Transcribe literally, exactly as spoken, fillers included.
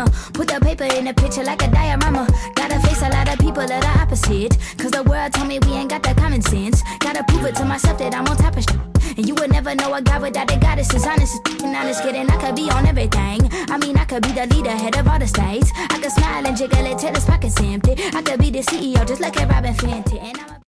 I'ma put the paper in the picture like a diorama. Gotta face a lot of people that are opposite, cause the world told me we ain't got that common sense. Gotta prove it to myself that I'm on top of shit. And you would never know a guy without a goddess is honest and honest kidding. I could be on everything. I mean, I could be the leader, head of all the states. I could smile and jiggle it till his pockets empty. I could be the C E O just like a Robin Fenty. And I'm